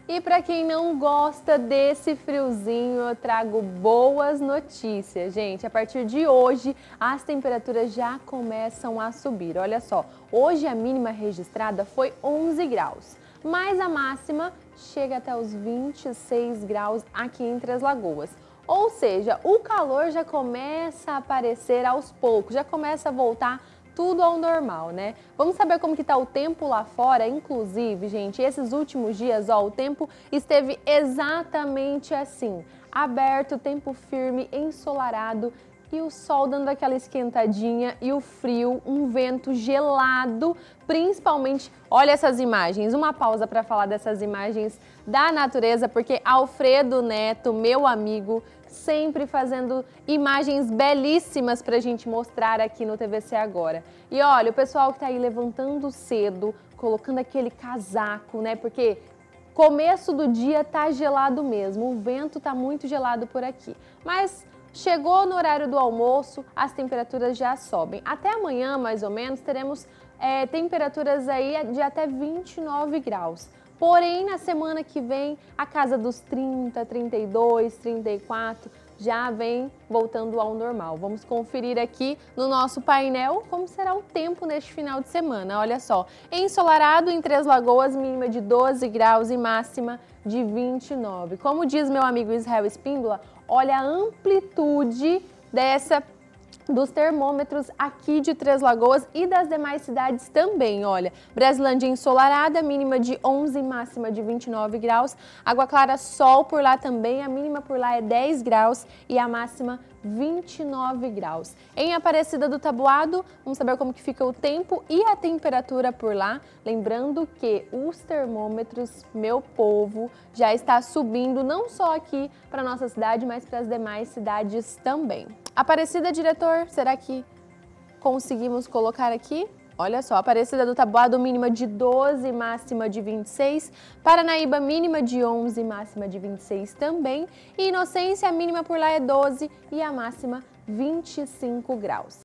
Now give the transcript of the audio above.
E para quem não gosta desse friozinho, eu trago boas notícias, gente. A partir de hoje, as temperaturas já começam a subir. Olha só, hoje a mínima registrada foi 11 graus, mas a máxima chega até os 26 graus aqui em Três Lagoas. Ou seja, o calor já começa a aparecer aos poucos, já começa a voltar tudo ao normal, né? Vamos saber como que tá o tempo lá fora. Inclusive, gente, esses últimos dias, ó, o tempo esteve exatamente assim, aberto, tempo firme, ensolarado e o sol dando aquela esquentadinha e o frio, um vento gelado, principalmente, olha essas imagens, uma pausa para falar dessas imagens da natureza, porque Alfredo Neto, meu amigo, sempre fazendo imagens belíssimas para a gente mostrar aqui no TVC Agora. E olha, o pessoal que tá aí levantando cedo, colocando aquele casaco, né, porque começo do dia tá gelado mesmo, o vento tá muito gelado por aqui, mas chegou no horário do almoço, as temperaturas já sobem. Até amanhã, mais ou menos, teremos temperaturas aí de até 29 graus. Porém, na semana que vem, a casa dos 30, 32, 34 já vem voltando ao normal. Vamos conferir aqui no nosso painel como será o tempo neste final de semana. Olha só, ensolarado em Três Lagoas, mínima de 12 graus e máxima de 29. Como diz meu amigo Israel Espíndola, olha a amplitude dos termômetros aqui de Três Lagoas e das demais cidades também, olha. Brasilândia ensolarada, mínima de 11, máxima de 29 graus. Água Clara, sol por lá também, a mínima por lá é 10 graus e a máxima 29 graus. Em Aparecida do Taboado, vamos saber como que fica o tempo e a temperatura por lá. Lembrando que os termômetros, meu povo, já está subindo não só aqui para nossa cidade, mas para as demais cidades também. Aparecida, diretor, será que conseguimos colocar aqui? Olha só, Aparecida do Taboado, mínima de 12, máxima de 26. Paranaíba, mínima de 11, máxima de 26 também. E Inocência, a mínima por lá é 12 e a máxima 25 graus.